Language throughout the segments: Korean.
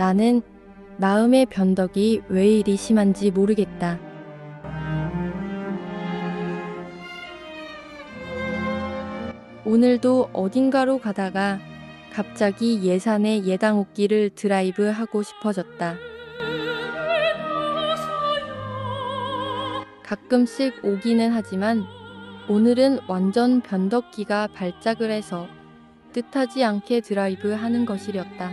나는 마음의 변덕이 왜 이리 심한지 모르겠다. 오늘도 어딘가로 가다가 갑자기 예산의 예당옥길을 드라이브 하고 싶어졌다. 가끔씩 오기는 하지만 오늘은 완전 변덕기가 발작을 해서 뜻하지 않게 드라이브 하는 것이렸다.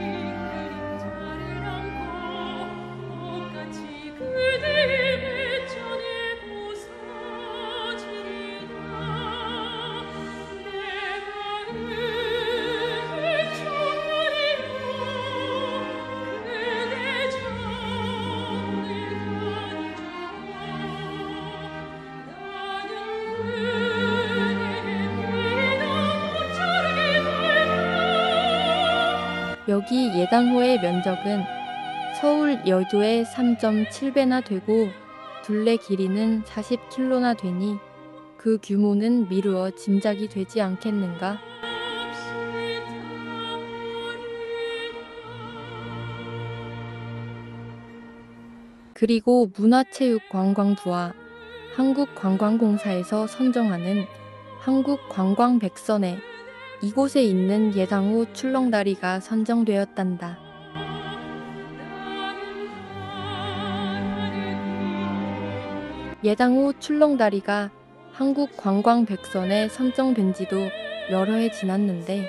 여기 예당호의 면적은 서울 여의도의 3.7배나 되고 둘레 길이는 40km나 되니 그 규모는 미루어 짐작이 되지 않겠는가? 그리고 문화체육관광부와 한국관광공사에서 선정하는 한국관광백선에 이곳에 있는 예당호 출렁다리가 선정되었단다. 예당호 출렁다리가 한국관광백선에 선정된 지도 여러 해 지났는데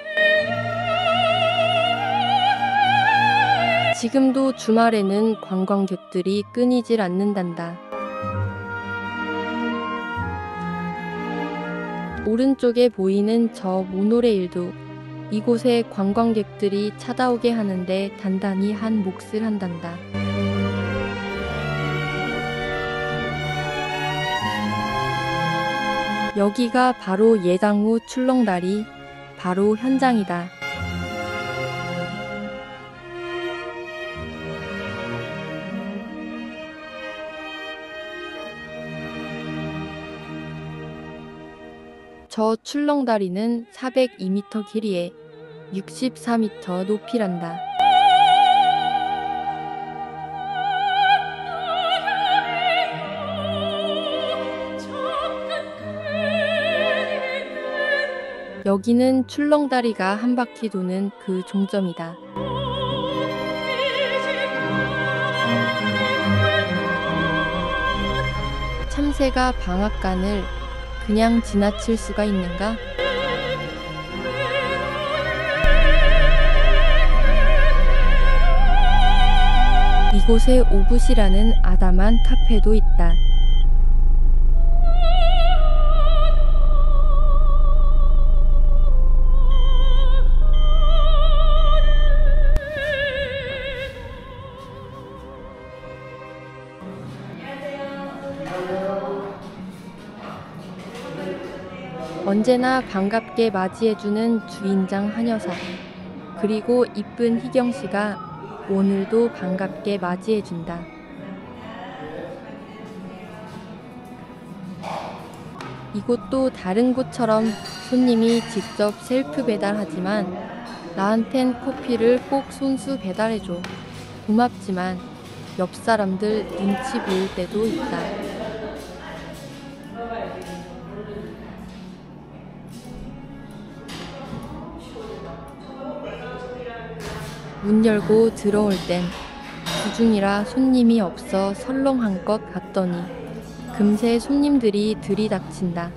지금도 주말에는 관광객들이 끊이질 않는단다. 오른쪽에 보이는 저 모노레일도 이곳에 관광객들이 찾아오게 하는데 단단히 한 몫을 한단다. 여기가 바로 예당호 출렁다리, 바로 현장이다. 저 출렁다리는 402m 길이에 64m 높이란다. 여기는 출렁다리가 한 바퀴 도는 그 종점이다. 참새가 방앗간을 그냥 지나칠 수가 있는가? 이곳에 오붓이라는 아담한 카페도 있다. 언제나 반갑게 맞이해주는 주인장 한여사, 그리고 이쁜 희경씨가 오늘도 반갑게 맞이해준다. 이곳도 다른 곳처럼 손님이 직접 셀프 배달하지만 나한텐 커피를 꼭 손수 배달해줘. 고맙지만 옆 사람들 눈치 보일 때도 있다. 문 열고 들어올 땐 주중이라 손님이 없어 설렁한 것 같더니 금세 손님들이 들이닥친다.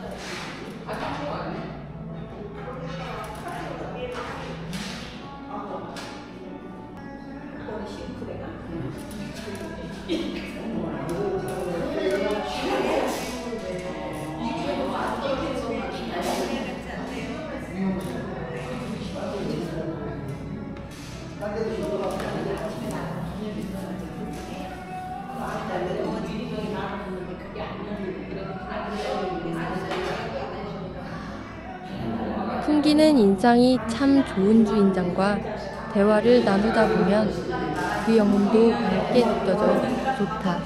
풍기는 인상이 참 좋은 주인장과 대화를 나누다 보면 그 영혼도 밝게 느껴져 좋다.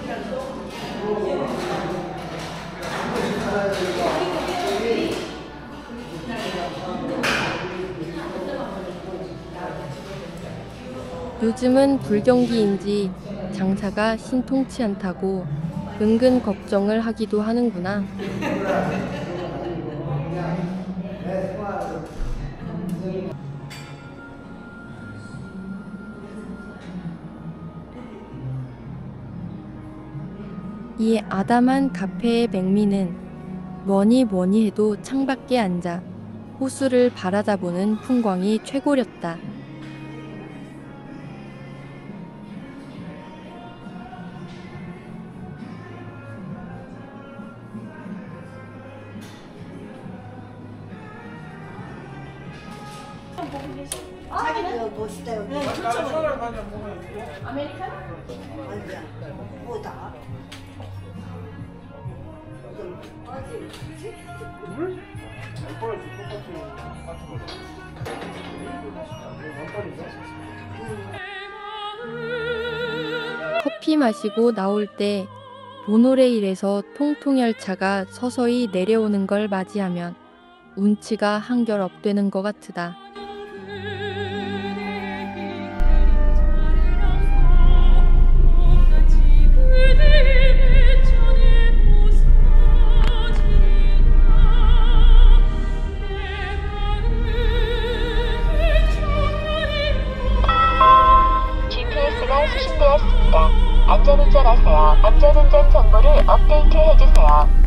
요즘은 불경기인지 장사가 신통치 않다고 은근 걱정을 하기도 하는구나. 이 아담한 카페의 백미는 뭐니 뭐니 해도 창밖에 앉아 호수를 바라다보는 풍광이 최고였다. 자기는 멋있다 여기. 아메리카노? 아니야. 뭐다? 커피 마시고 나올 때 모노레일에서 통통열차가 서서히 내려오는 걸 맞이하면 운치가 한결 업되는 것 같으다. GPS가 수신되었습니다. 안전운전하세요. 안전운전 정보를 업데이트 해주세요.